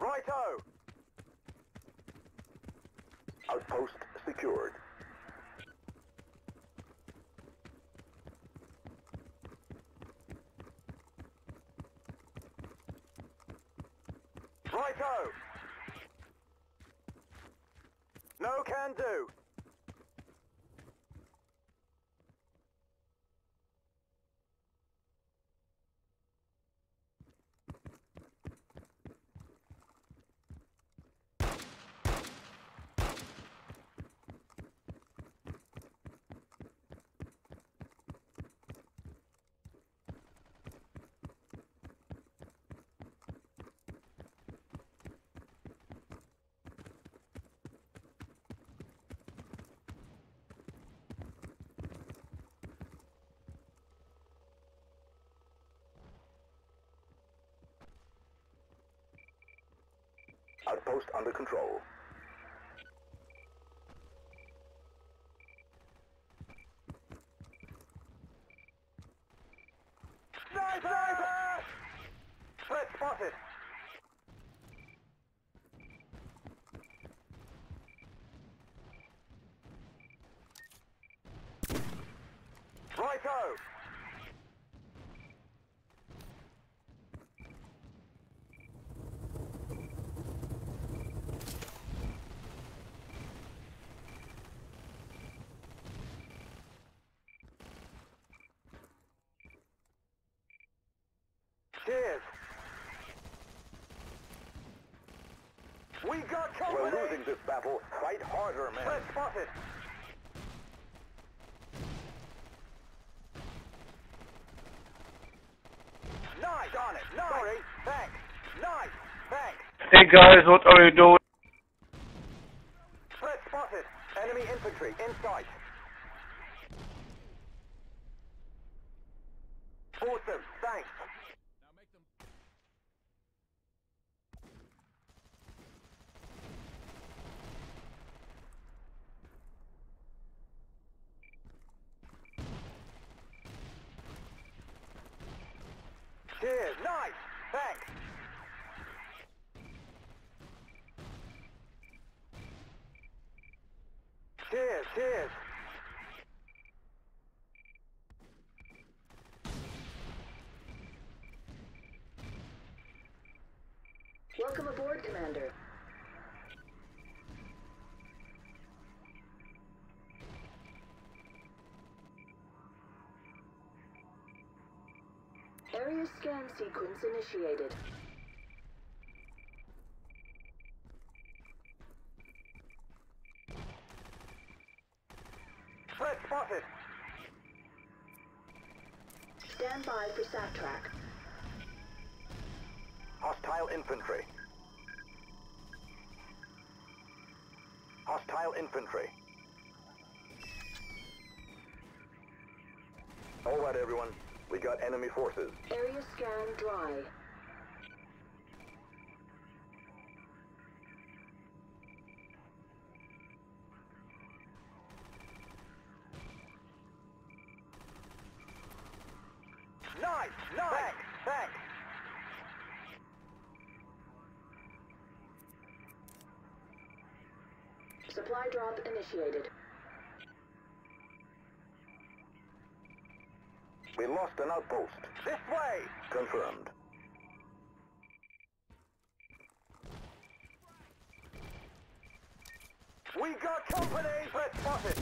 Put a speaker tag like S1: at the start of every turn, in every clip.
S1: Righto! Outpost secured. Righto! No can do. Outpost under control. Sniper! Threat spotted. Righto! Cheers. We got company. We're losing this battle. Fight harder, man. Threat spotted. Nice on it. Nice. Sorry. Thanks. Nice. Thanks.
S2: Hey guys, what are you doing?
S1: Threat spotted. Enemy infantry in sight. Awesome. Thanks. Cheers. Nice. Thanks. Cheers. Cheers.
S3: Welcome aboard, Commander. Area scan sequence initiated.
S1: Threat spotted.
S3: Stand by for sat track.
S1: Hostile infantry. Hostile infantry. All right, everyone. We got enemy forces.
S3: Area scan dry.
S1: Nice! Nice! Thanks! Thanks!
S3: Supply drop initiated.
S1: We lost an outpost. This way! Confirmed. We got company! Threat spotted!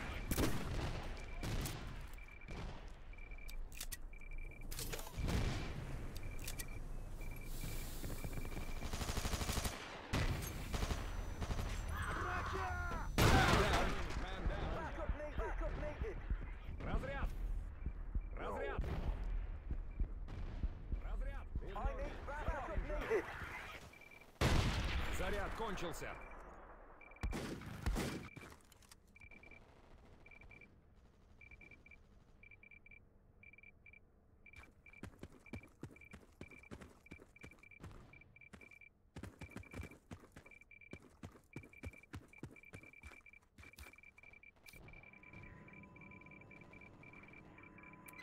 S4: Заряд кончился.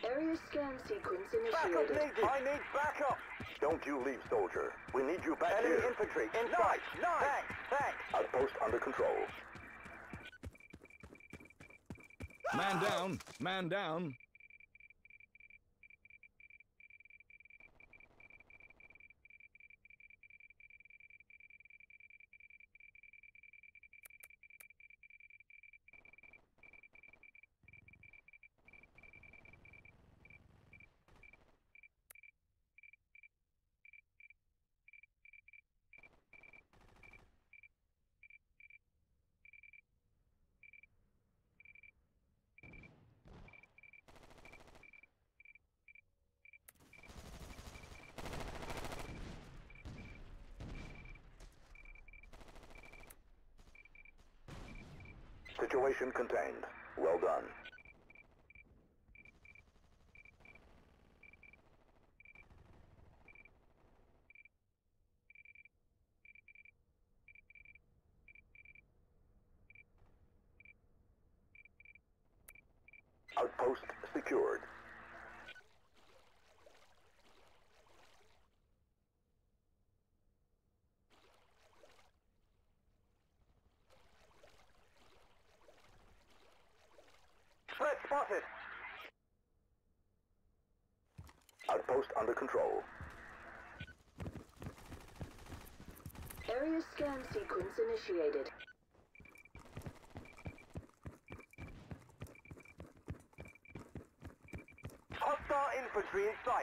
S3: Area scan sequence
S1: Backup
S3: initiated.
S1: needed. I need backup. Don't you leave, soldier. We need you back here. Enemy infantry inside. Nice. Thanks. Outpost under control.
S4: Man down. Man down.
S1: Situation contained. Well done. Outpost secured. Threat spotted. Outpost under control.
S3: Area scan sequence initiated.
S1: Hostile infantry in sight.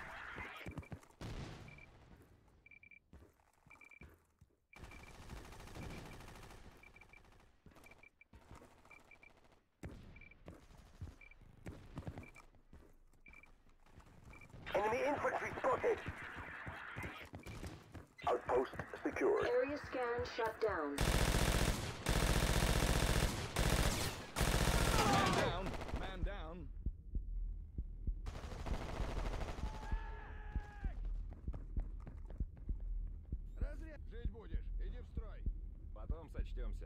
S1: Enemy infantry spotted. Outpost secured.
S3: Area scan shut down.
S4: Man down. Man down. Жить будешь. Иди в строй. Потом сочтемся.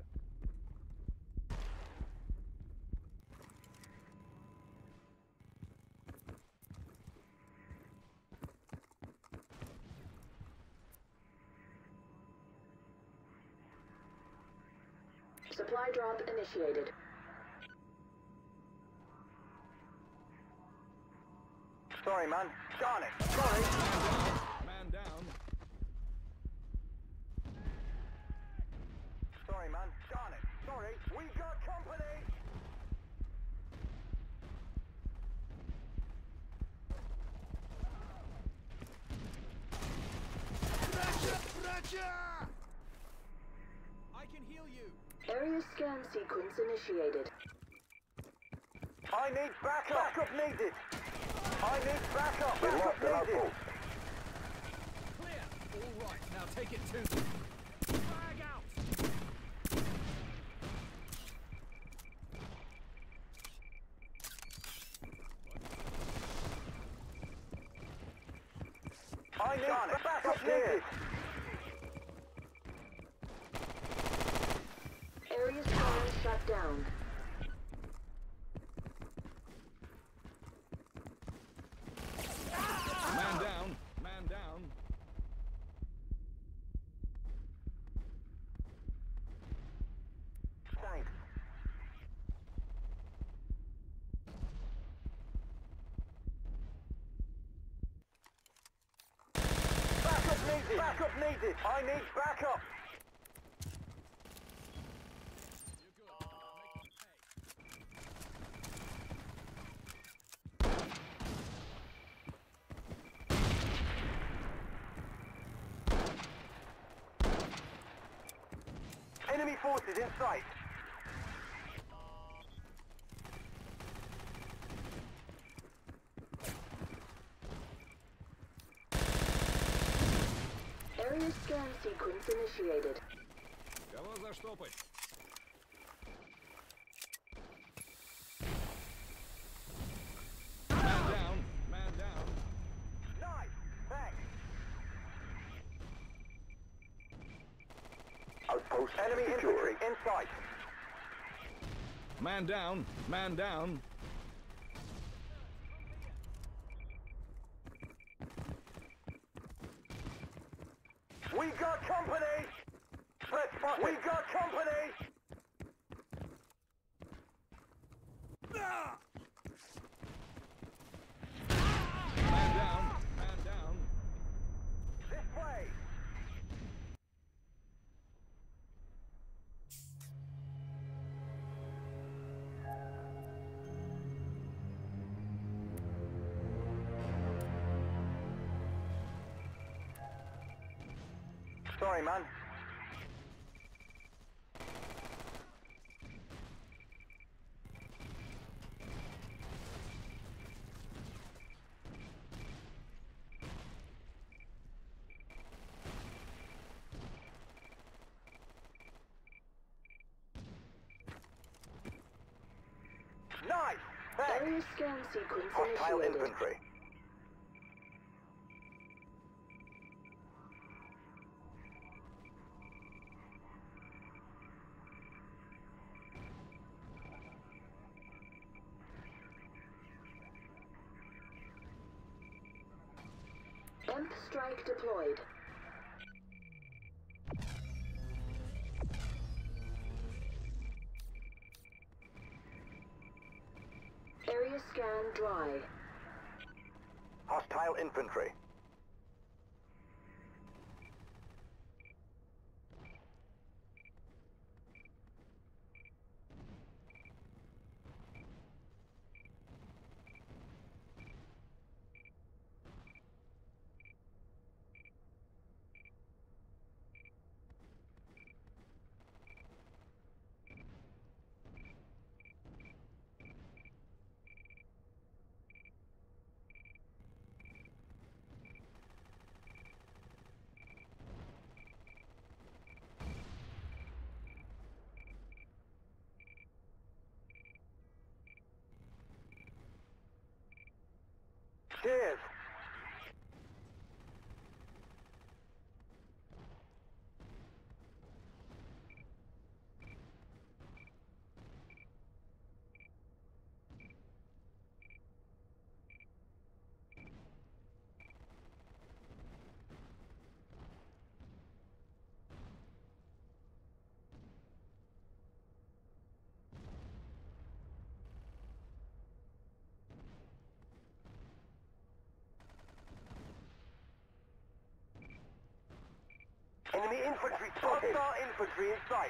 S3: Supply drop initiated.
S1: Sorry, man. Darn it. Sorry.
S4: Man down.
S1: Sorry, man. Darn it. Sorry. We got company.
S4: I can heal you.
S3: Area scan sequence initiated.
S1: I need backup. Backup needed. I need backup.
S2: We lost an
S1: Backup needed.
S2: outpost.
S4: Clear. All right. Now take it to them. Frag out.
S1: I need backup needed.
S3: Area scan shut down.
S4: Man down. Man down.
S1: Thanks. Backup needed. Backup needed. I need backup. Enemy forces in sight.
S3: Area scan sequence initiated.
S4: Кого заштопать? Man down. Man down.
S1: Nice. Thanks. Outpost enemy infantry in sight.
S4: Man down. Man down.
S1: We got company! Threat spotted! We got company!
S4: Man down. Man down.
S1: This way! Sorry, man. Nice! Thanks!
S3: Area scan sequence
S1: Hostile
S3: initiated.
S1: infantry.
S3: Imp strike deployed. Area scan dry.
S1: Hostile infantry. Cheers! Enemy infantry spotted! Hostile infantry in sight!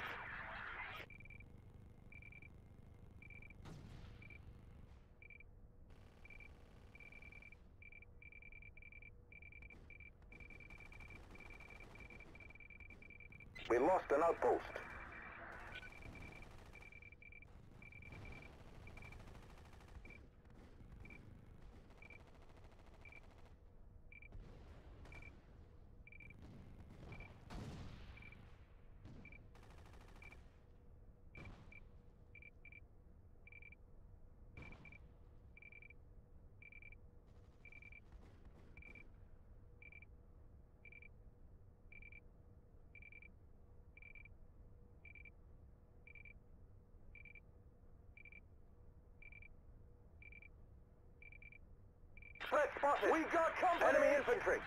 S1: We lost an outpost. Threat spotted! We got company! Enemy infantry!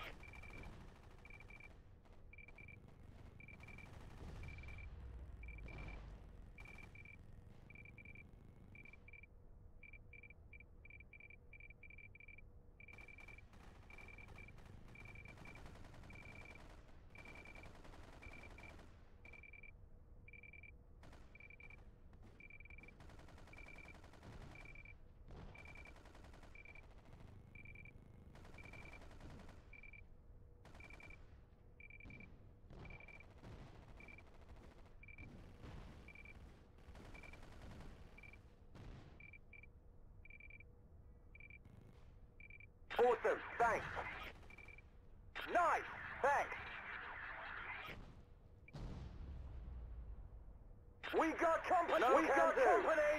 S1: Awesome, thanks. Nice, thanks. We got company. No, we got company.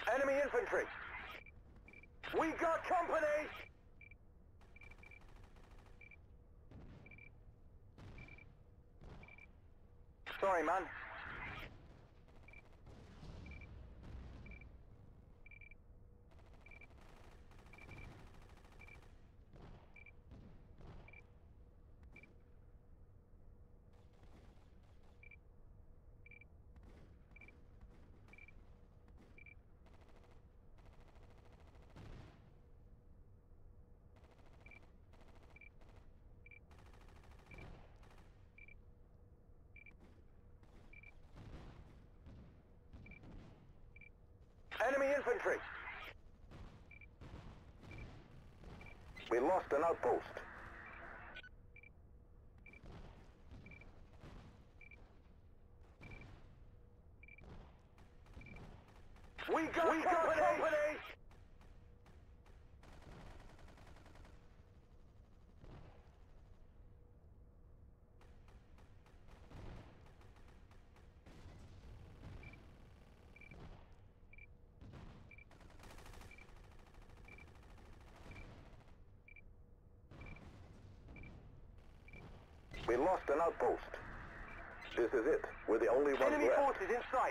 S1: Enemy infantry! We got company! Sorry, man. Enemy infantry! We lost an outpost. We got company! We lost an outpost. This is it. We're the only ones left. Enemy forces in sight.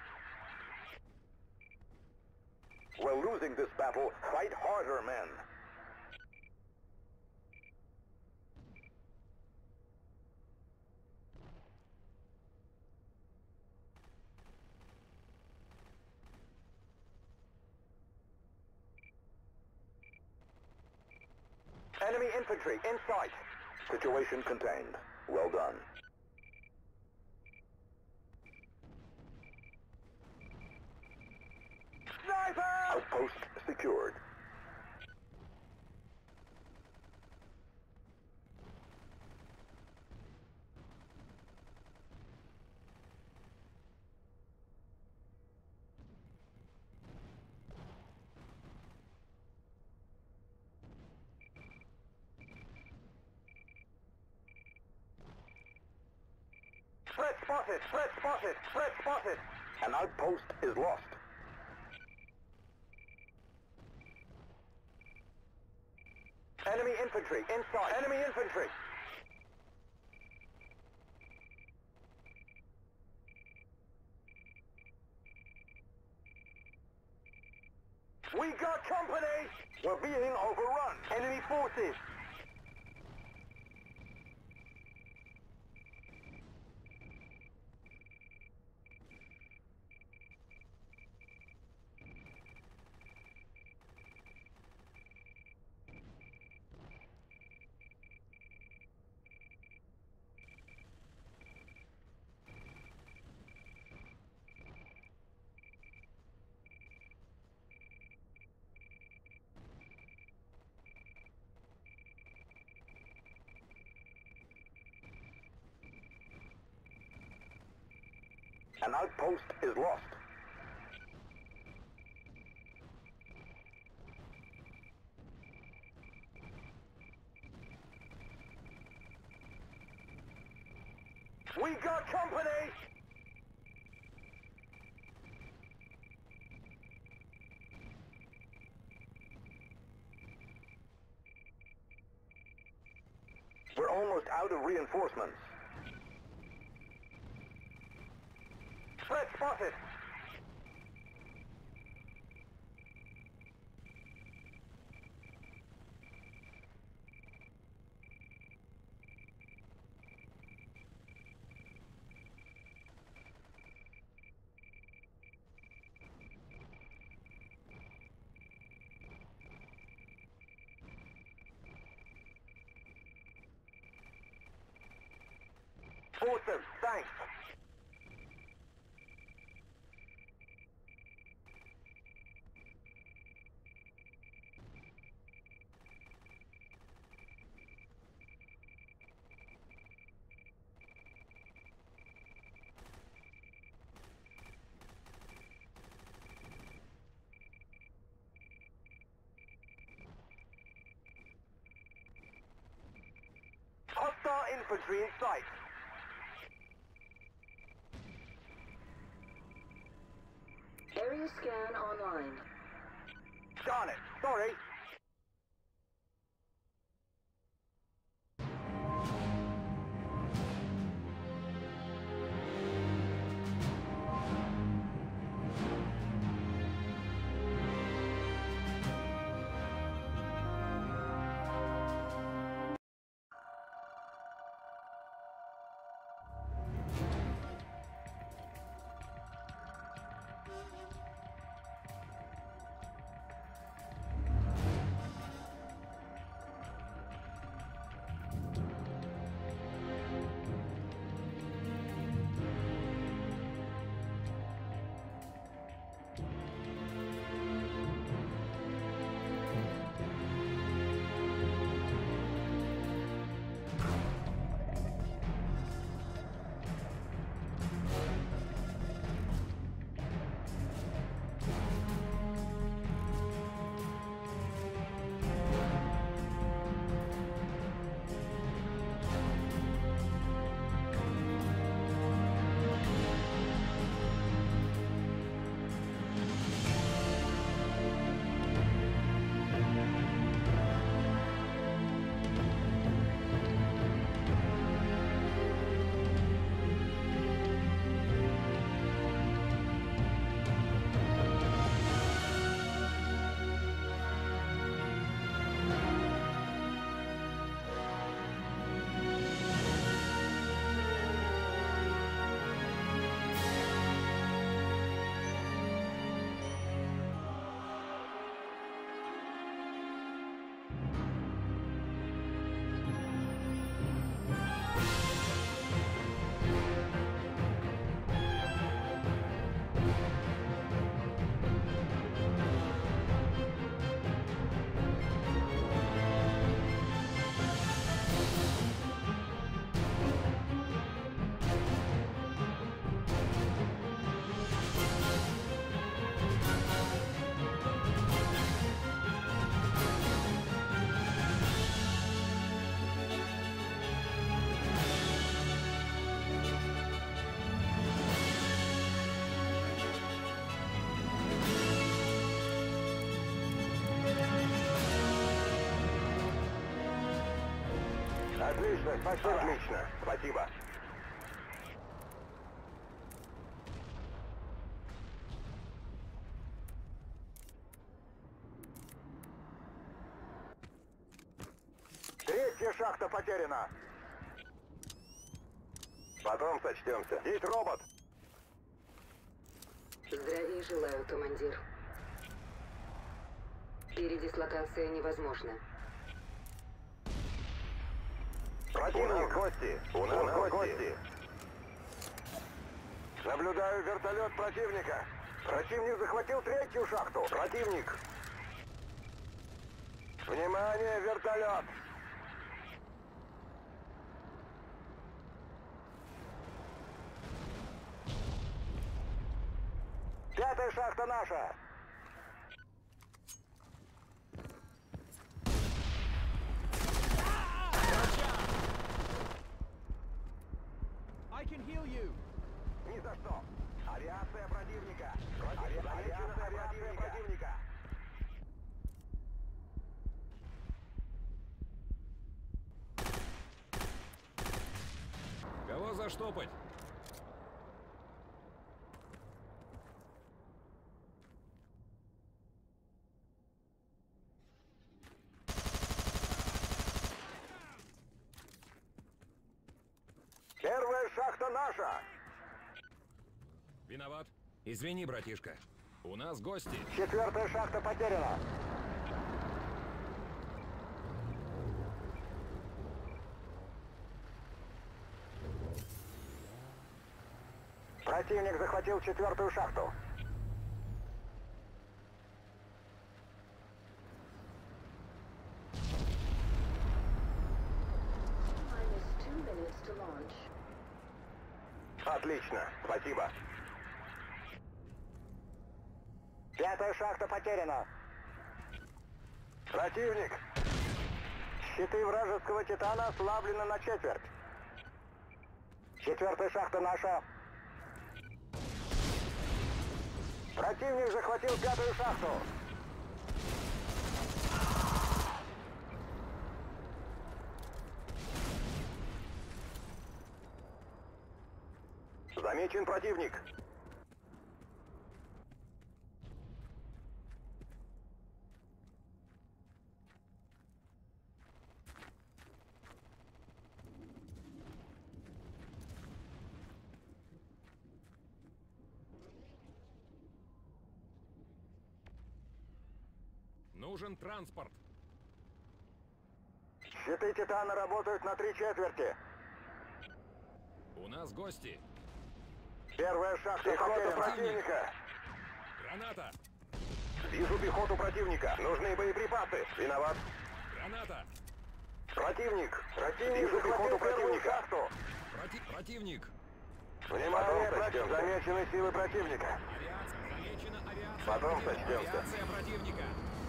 S1: We're losing this battle. Fight harder, men. Enemy infantry in sight. Situation contained. Well done. Sniper! Outpost secured. Threat spotted! Threat spotted! Threat spotted! An outpost is lost. Enemy infantry inside! Enemy infantry! We got company! We're being overrun! Enemy forces! An outpost is lost. We got company! We're almost out of reinforcements. Threat spotted! Awesome, thanks! Hostile infantry in sight.
S3: Area scan online. mine.
S1: Darn it! Sorry! Отлично, спасибо. Отлично, спасибо. Третья шахта потеряна. Потом сочтемся. Есть робот.
S3: Здравия желаю, командир. Передислокация невозможна.
S1: Противник, гости! У нас гости! Наблюдаю вертолет противника. Противник захватил третью шахту. Противник! Внимание, вертолет! Пятая шахта наша!
S4: I can heal you.
S1: Ни за что! Авиация противника! Авиация противника!
S4: Кого заштопать?
S1: Первая шахта наша!
S4: Виноват. Извини, братишка. У нас гости.
S1: Четвертая шахта потеряна! Противник захватил четвертую шахту. Отлично, спасибо. Пятая шахта потеряна. Противник! Щиты вражеского Титана ослаблены на четверть. Четвертая шахта наша. Противник захватил пятую шахту. Замечен противник.
S4: Нужен транспорт.
S1: Щиты Титана работают на 3/4.
S4: У нас гости.
S1: Первая шахта потеряна. Противника.
S4: Граната.
S1: Вижу пехоту противника. Нужны боеприпасы. Виноват.
S4: Граната.
S1: Противник. Вижу пехоту противника. Шахту.
S4: Противник.
S1: Внимание, замечены силы противника.
S4: Авиация. Замечена авиация.
S1: Потом
S4: противника.
S1: сочтемся.
S4: Авиация противника.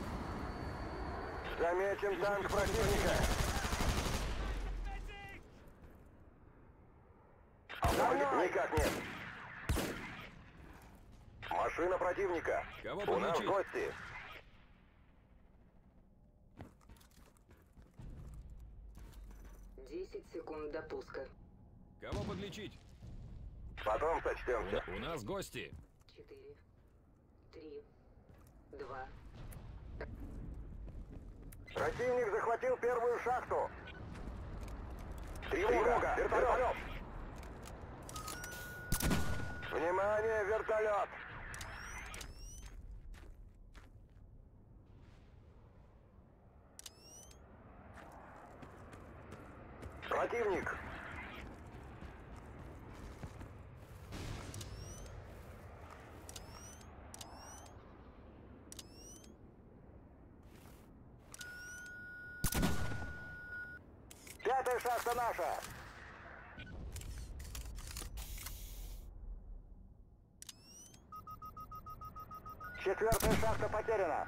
S1: Замечен танк противника. Никак нет. Машина противника.
S4: Кого
S1: У нас
S4: подлечить?
S1: гости.
S3: Десять секунд до пуска.
S4: Кого подлечить?
S1: Потом сочтемся.
S4: У нас гости.
S3: 4, 3, 2.
S1: Противник захватил первую шахту. Тревога! Вертолет! Внимание, вертолет! Противник! Пятая шахта наша! Четвертая шахта потеряна!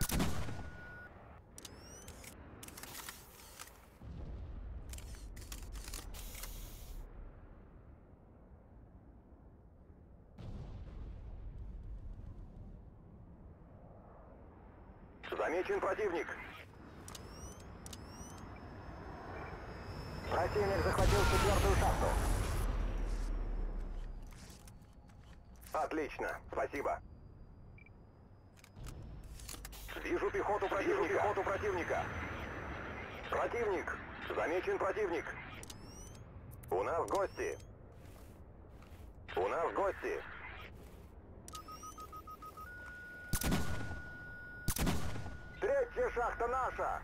S1: Замечен противник! Противник захватил четвертую шахту. Отлично, спасибо. Вижу пехоту противника. Противник! Замечен противник! У нас гости! Третья шахта наша!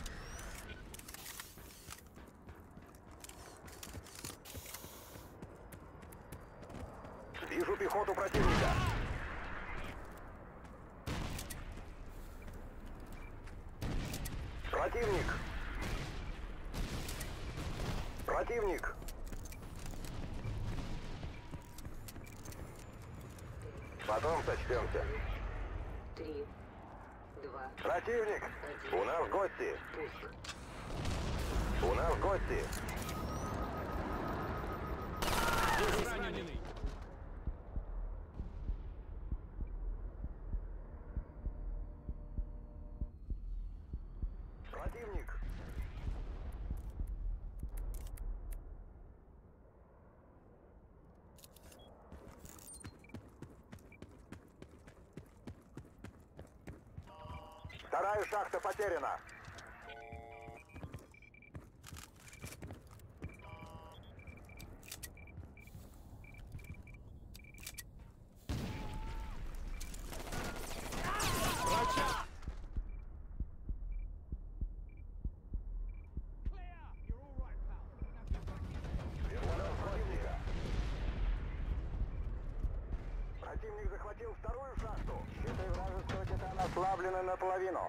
S1: Вижу пехоту противника. Противник. Потом сочтемся.
S3: 3, 2.
S1: Противник. У нас гости.
S3: Пуск.
S4: Раненый.
S1: Противник. Вторая шахта потеряна. Противник захватил вторую шахту. Щиты вражеского Титана ослаблены наполовину.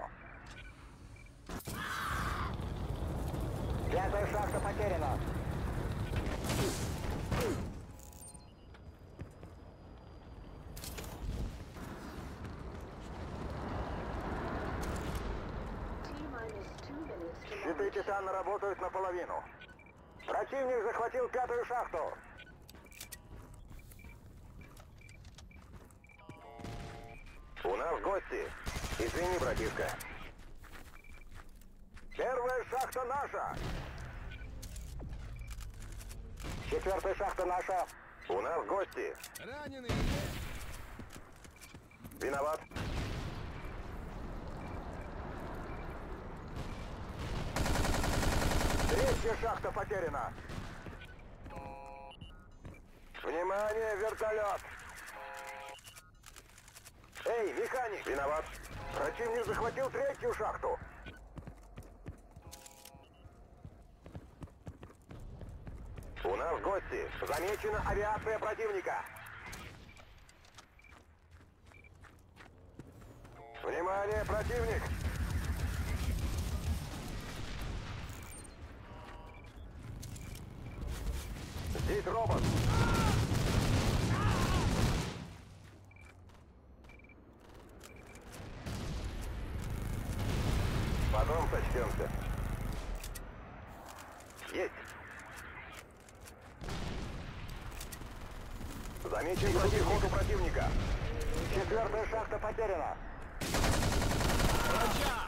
S1: Пятая шахта потеряна. Щиты Титана работают наполовину. Противник захватил пятую шахту. гости. Извини, братишка. Первая шахта наша. Четвертая шахта наша. У нас гости.
S4: Раненый!
S1: Виноват. Третья шахта потеряна. Внимание, вертолет! Эй, механик! Виноват. Противник захватил третью шахту. У нас гости. Замечена авиация противника. Внимание, противник! Здесь робот. Потом сочтемся. Есть. Замечен против ходу противника. Четвертая шахта потеряна.
S4: Врача!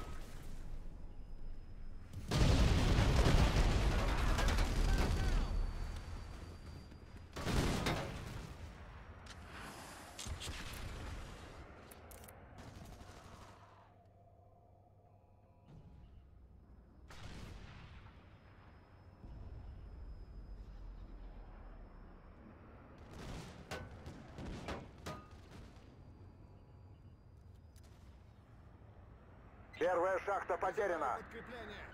S1: Первая шахта потеряна.
S4: Подкрепление!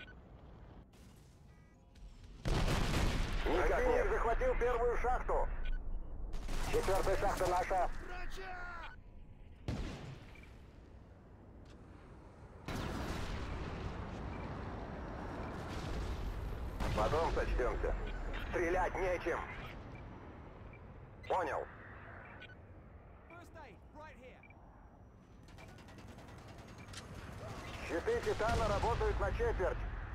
S1: Никак нет. Захватил первую шахту. Четвертая шахта наша.
S4: Врача!
S1: Потом сочтемся. Стрелять нечем. Понял.
S4: First aid, right here.
S1: Щиты Титана работают на четверть.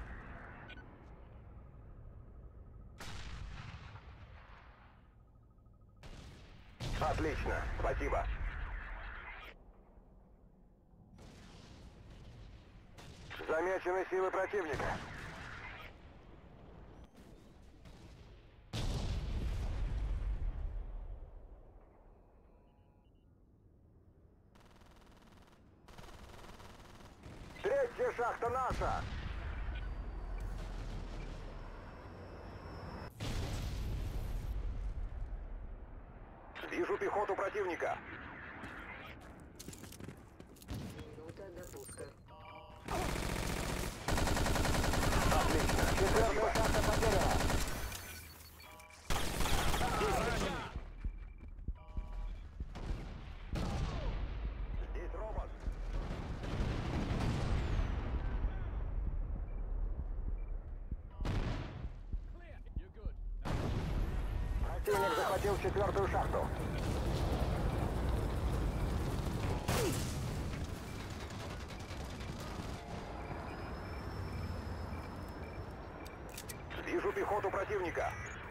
S1: Отлично, спасибо. Замечены силы противника. Третья шахта наша. Вижу пехоту противника.
S3: Минута до пуска.
S1: Отлично. Четвертая шахта потеряна. Здесь робот.
S4: Clear. You're good.
S1: Противник захватил четвертую шахту. Вижу пехоту противника.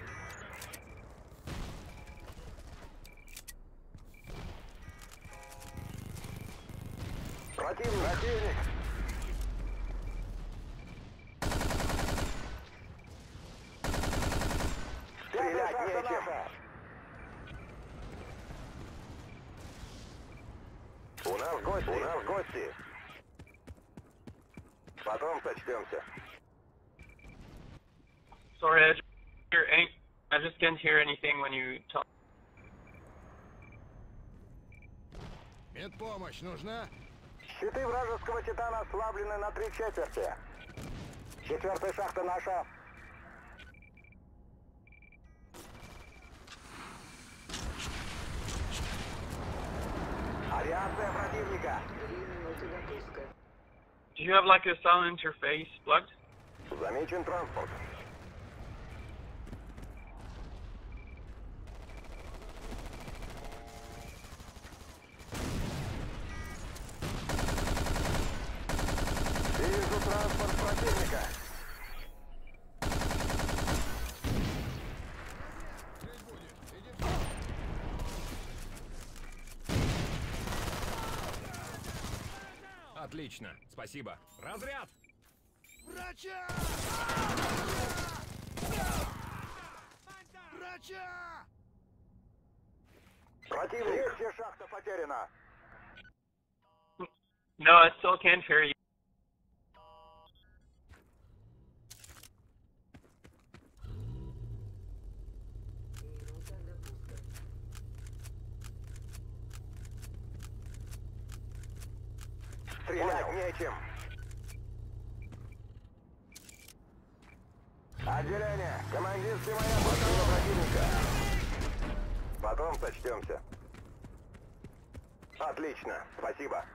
S1: Противник. Стрелять нечем. У нас гости. Потом сочтемся.
S2: Sorry, I just can't hear anything when you talk.
S4: Медпомощь нужна?
S1: Щиты вражеского Титана ослаблены на 3/4. Четвертая шахта наша. Авиация противника.
S3: 2 минуты до пуска.
S2: Do you have like a sound interface plugged?
S1: Замечен транспорт. Вижу транспорт противника.
S4: Здесь будет. Иди.
S1: 3
S4: Отлично, спасибо. Разряд!
S5: Врача! Врача!
S1: Противник! Третья шахта потеряна!
S2: No, I still can't hear you.
S3: Минута до пуска.
S1: Стрелять нечем! Отделение! Командирский моя машина противника! Потом сочтемся. Отлично, спасибо.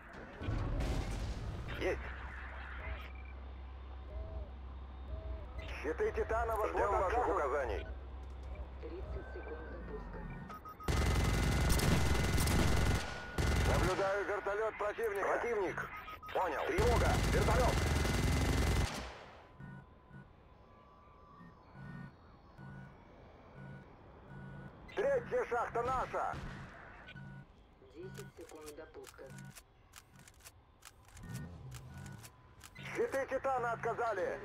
S1: Есть! Щиты Титана ждем ваших указаний.
S3: 30 секунд до пуска.
S1: Наблюдаю вертолет противника. Противник! Понял. Тревога! Вертолет! Третья шахта наша!
S3: 10 секунд до пуска.
S1: Щиты Титана отказали!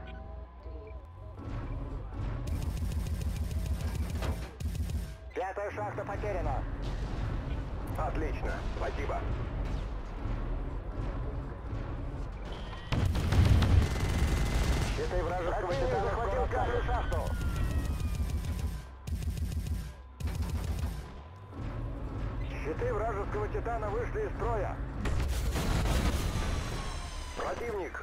S3: 3.
S1: Пятая шахта потеряна! Отлично, спасибо. Щиты вражеского Титана захватил каждую шахту! Щиты вражеского Титана вышли из строя! Противник!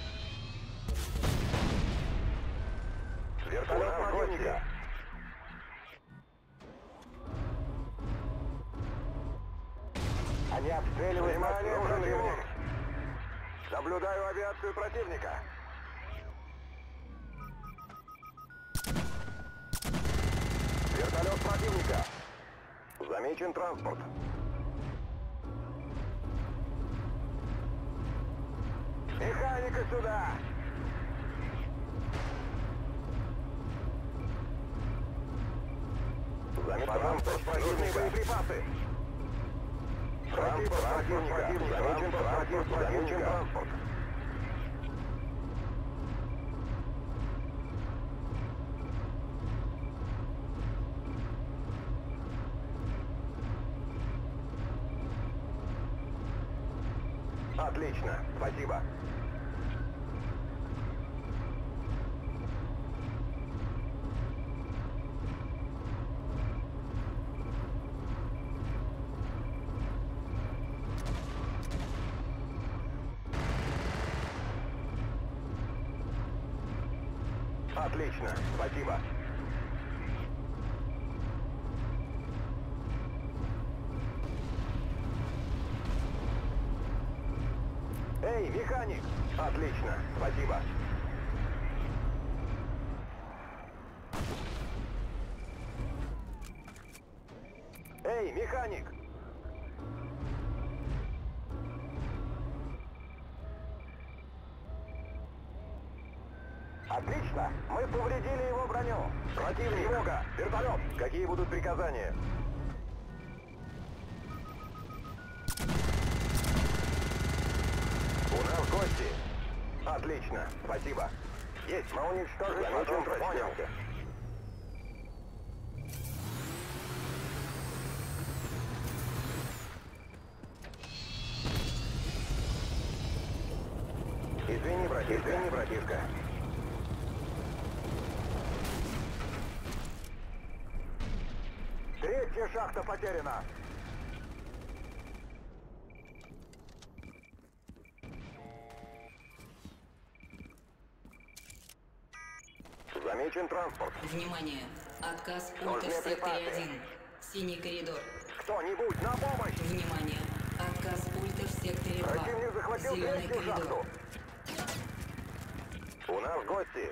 S1: Вертолет противника! Они обстреливают нас, нужен ремонт! Наблюдаю авиацию противника! Вертолет противника! Замечен транспорт! Механика сюда! Замечен транспорт противника! Боеприпасы! Транспорт противника! Замечен транспорт противника! Отлично, спасибо. Отлично, спасибо. Эй, механик! Отлично, спасибо. Эй, механик! Отлично! Мы повредили его броню! Противник! Тревога! Вертолет! Какие будут приказания? У нас гости! Отлично! Спасибо! Есть! Мы уничтожили потом понял! Извини, братишка. Третья шахта потеряна. Замечен транспорт.
S6: Внимание! Отказ пункта в секторе 1. Синий коридор.
S1: Кто-нибудь на помощь!
S6: Внимание! Отказ пульта в секторе 2.
S1: Противник захватил
S6: Зеленый
S1: третью
S6: коридор.
S1: шахту. У нас гости.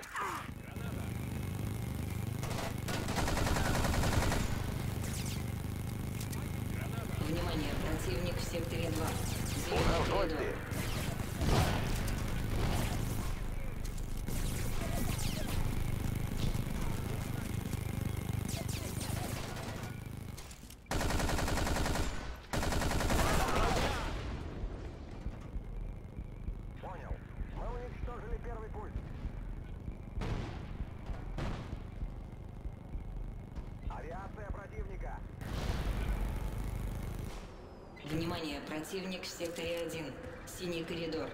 S6: Внимание! Противник в секторе 2.
S1: У
S6: Зеленый
S1: нас
S6: коридор.
S1: гости.
S6: Внимание, противник в секторе 1. Синий коридор.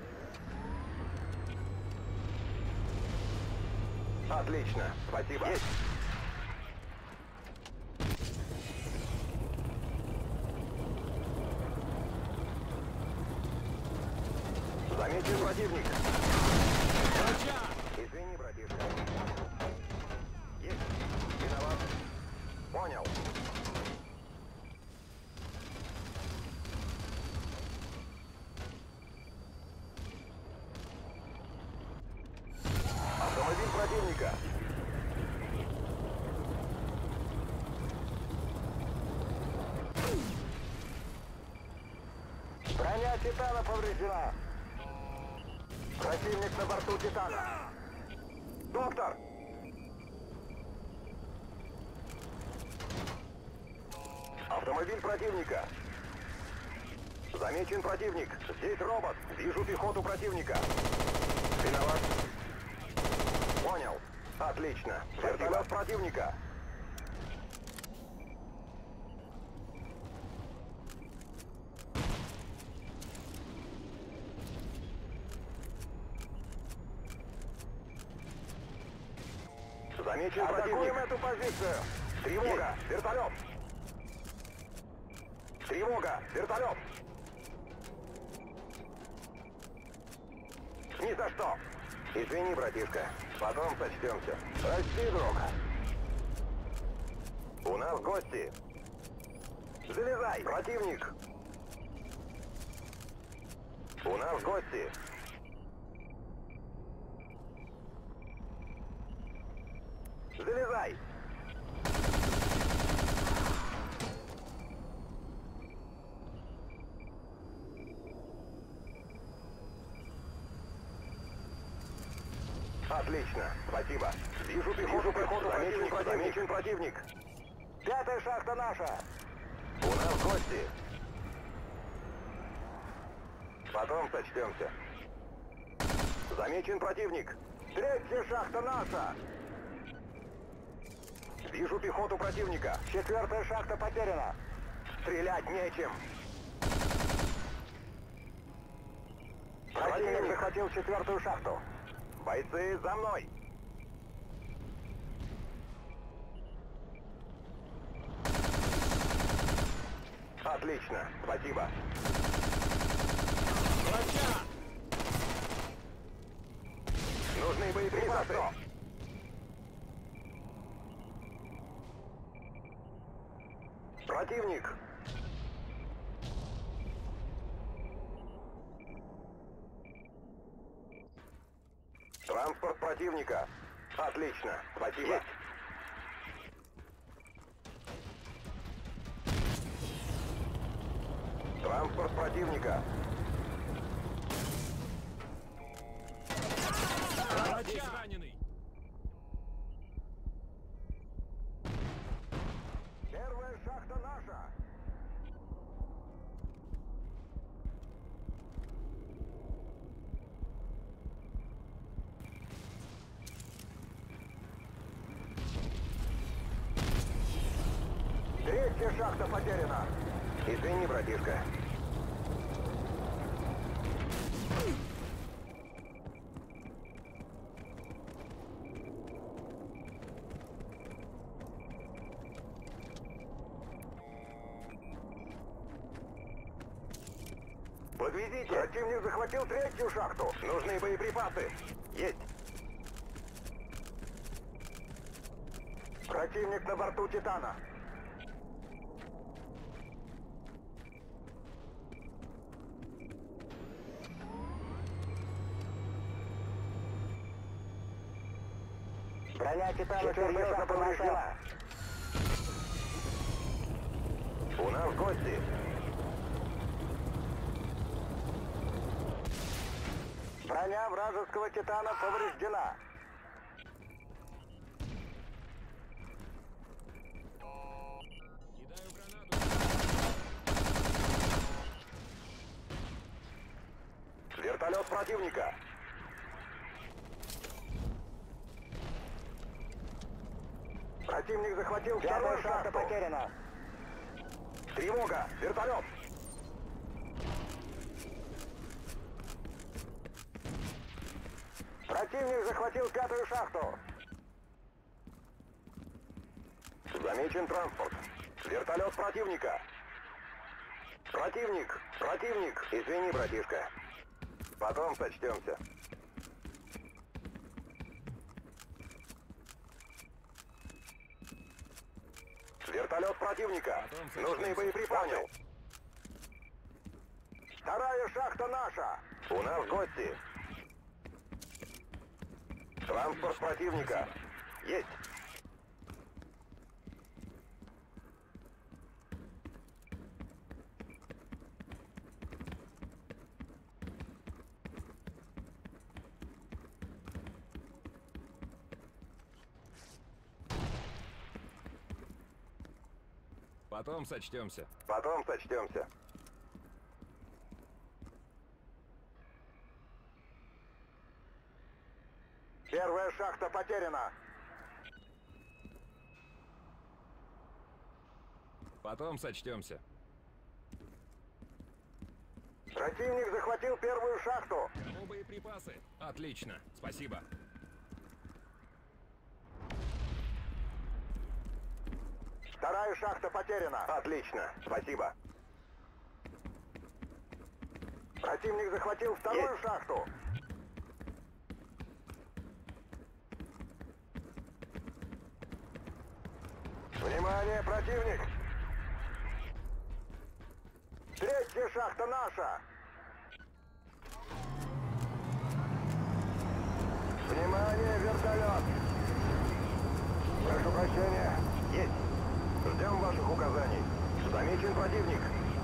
S1: Отлично, спасибо. Есть. Заметил противник. Извини, братишка. Есть. Виноват. Понял. Автомобиль противника. Броня Титана повреждена. Противник на борту Титана. Доктор! Автомобиль противника. Замечен противник. Здесь робот. Вижу пехоту противника. Виноват. Понял. Отлично. Вертолет противника. Замечен противник. Атакуем эту позицию. Тревога. Вертолет. Тревога. Вертолет. Ни за что. Извини, братишка. Потом сочтемся. Прости, друг. У нас гости. Залезай, противник. У нас гости. Залезай. Отлично, спасибо. Вижу пехоту противника. Замечен противник. Пятая шахта наша. У нас гости. Потом сочтемся. Замечен противник. Третья шахта наша. Вижу пехоту противника. Четвертая шахта потеряна. Стрелять нечем. Противник захватил четвертую шахту. Бойцы, за мной! Отлично, спасибо.
S4: Врача!
S1: Нужны боеприпасы. Противник. Транспорт противника. Отлично, спасибо. Есть. Транспорт противника.
S4: Врача! Раненый!
S1: Первая шахта наша. Третья шахта потеряна. Извини, братишка. Подвезите! Противник захватил третью шахту. Нужны боеприпасы. Есть. Противник на борту Титана. Броня Титана серьезно повреждена. У нас гости. Броня вражеского Титана повреждена.
S4: Кидаю гранату!
S1: Вертолет противника. Противник захватил вторую шахту. Потеряна. Тревога! Вертолет! Противник захватил пятую шахту. Замечен транспорт. Вертолет противника. Противник! Противник! Извини, братишка. Потом сочтемся. Вертолет противника. Нужны боеприпасы. Вторая шахта наша. У нас гости. Транспорт противника. Есть.
S4: Потом сочтемся.
S1: Потом сочтемся. Первая шахта потеряна.
S4: Потом сочтемся.
S1: Противник захватил первую шахту.
S4: Кому боеприпасы? Отлично. Спасибо.
S1: Вторая шахта потеряна. Отлично. Спасибо. Противник захватил вторую шахту. Внимание, противник! Третья шахта наша! Внимание, вертолет! Прошу прощения. Есть. Ждем ваших указаний. Замечен противник.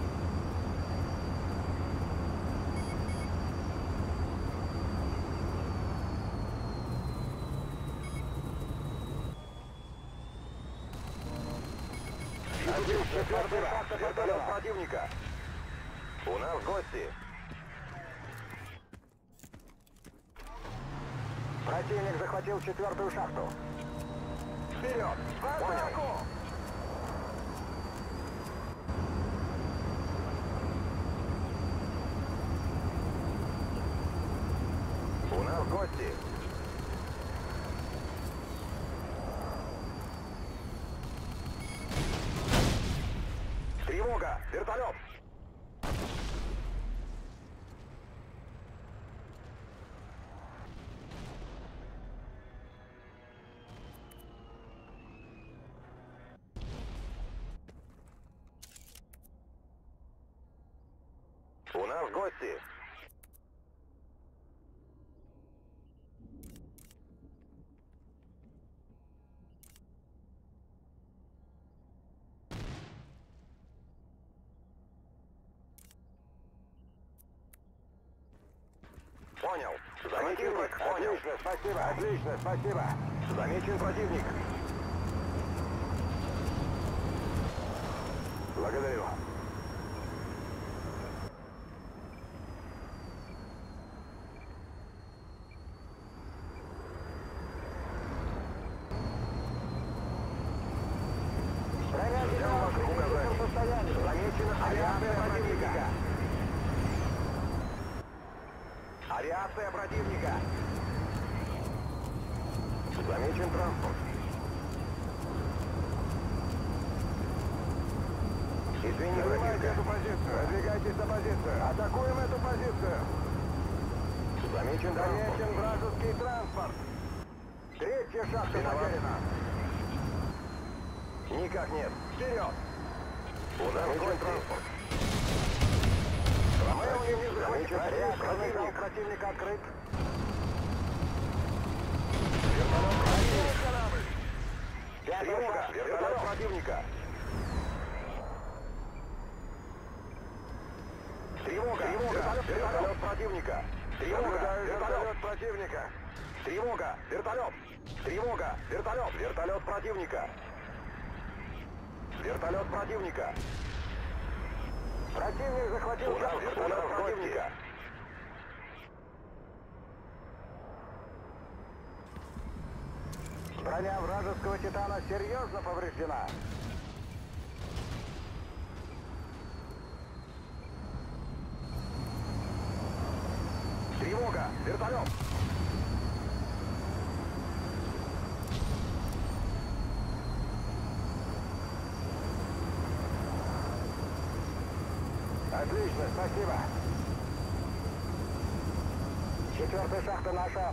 S1: Четвертая шахта вертолет противника. У нас гости. Противник захватил четвертую шахту. Вперед! В атаку! У нас гости. Тревога! Вертолет! У нас гости. Понял. Замечен противник. Отлично, спасибо. Отлично, спасибо. Замечен противник. Благодарю. Ждем ваших указаний. Замечена авиация противника. Авиация противника. Замечен транспорт. Извини, братишка. Эту позицию. Продвигайтесь на позицию. Атакуем эту позицию. Замечен транспорт. Замечен вражеский транспорт. Третья шахта потеряна. Никак нет. Вперед! Замечен транспорт. Замечен противник открыт. Тревога! Вертолет противника! Тревога! Вертолет противника! Тревога! Вертолет противника! Тревога! Вертолет! Тревога! Вертолет! Вертолет противника! Вертолет противника! Противник захватил вертолет противника! Броня вражеского Титана серьезно повреждена. Тревога! Вертолет! Отлично, спасибо. Четвертая шахта наша.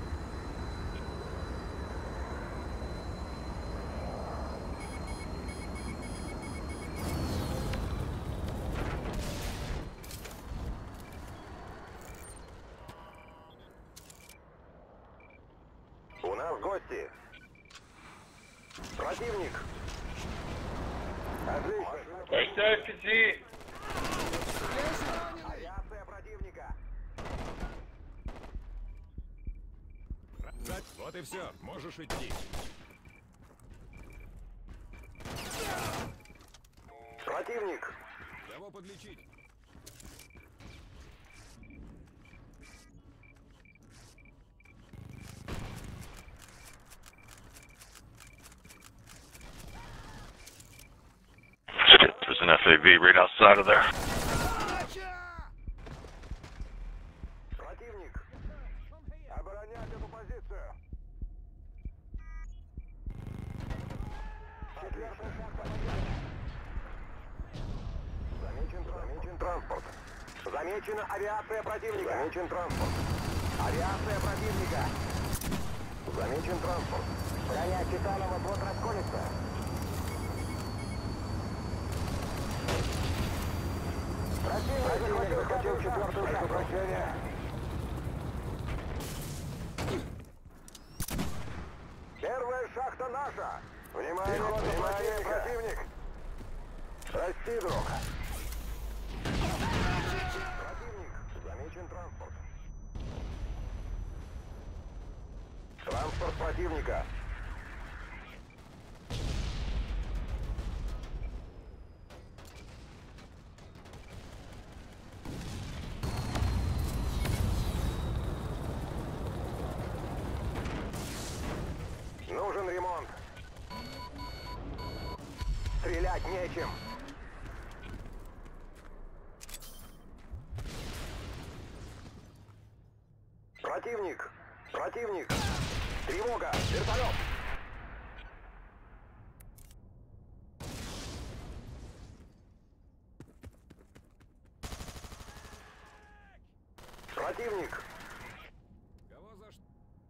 S1: У нас гости. Противник. Отлично.
S2: RPG!
S1: Авиация противника.
S4: Вот и все, можешь идти.
S1: Противник.
S4: Кого подлечить?
S7: Shit, there's an FAV right outside of there.
S5: Врача!
S1: Противник. Оборонять эту позицию. Четвертая шахта. Замечен транспорт. Замечена авиация противника. Замечен транспорт. Авиация противника. Замечен транспорт. Броня Титанова вот расколется. Противник захватил четвертую шахту. Прощения. Первая шахта наша. Внимание, внимание, противник. Прости, друг. Противник. Замечен транспорт. Транспорт противника. Нужен ремонт. Стрелять нечем. Противник! Противник! Тревога! Вертолет! Противник!
S4: Кого за что?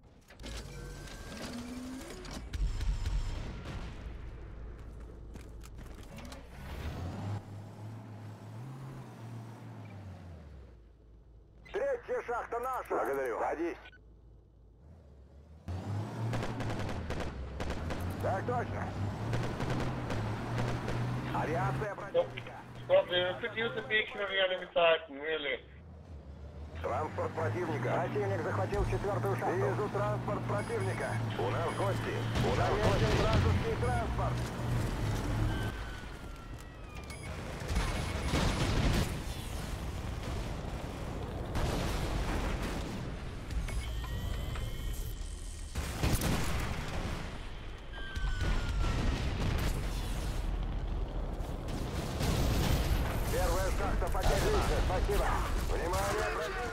S1: Третья шахта наша! Благодарю. Садись. Так точно. Авиация противника.
S2: Probably could use a picture of the enemy Titan, really.
S1: Транспорт противника. Противник захватил четвертую шахту. Вижу транспорт противника. У нас гости. У нас гости. Вражеский транспорт. Первая шахта потеряна. Спасибо. Внимание, противник.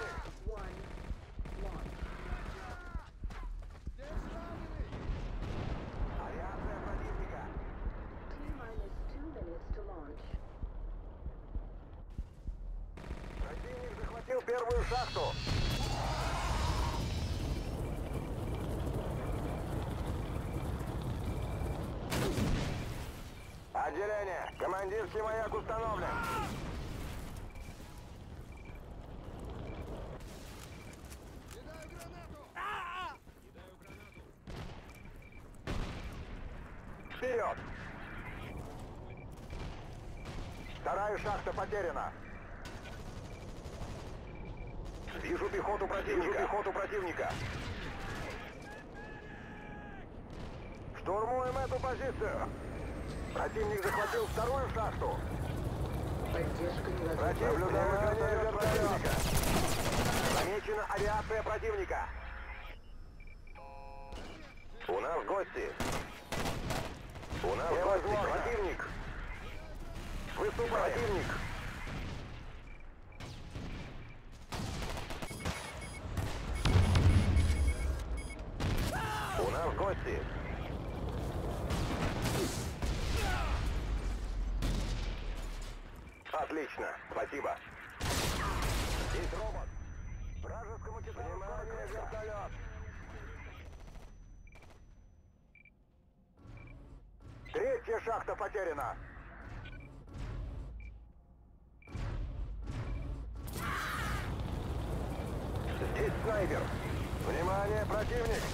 S1: Авиация противника. Противник захватил первую шахту. Отделение. Командирский маяк установлен.
S5: Кидаю гранату!
S4: Кидаю гранату.
S1: Вперед! Вторая шахта потеряна. Вижу пехоту противника. Вижу пехоту противника. Штурмуем эту позицию. Противник захватил вторую шахту.
S3: Поддержка не
S1: Наблюдаю противника. Замечена авиация противника. У нас гости. У нас гости. Противник. Выступай. Противник. У нас гости. Отлично, спасибо. Третья шахта потеряна. Здесь снайпер. Внимание, противник.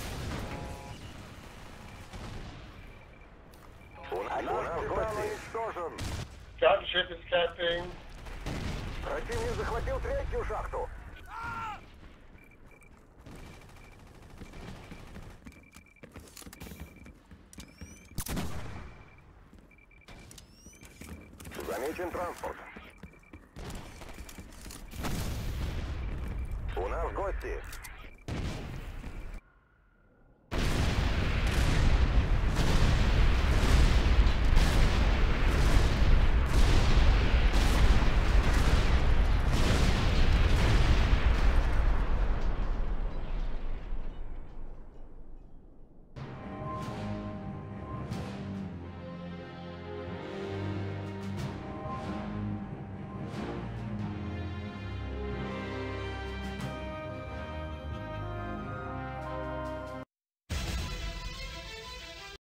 S1: У нас план уничтожен.
S8: Gunship is camping.
S1: Противник захватил третью шахту. Замечен транспорт. У нас гости.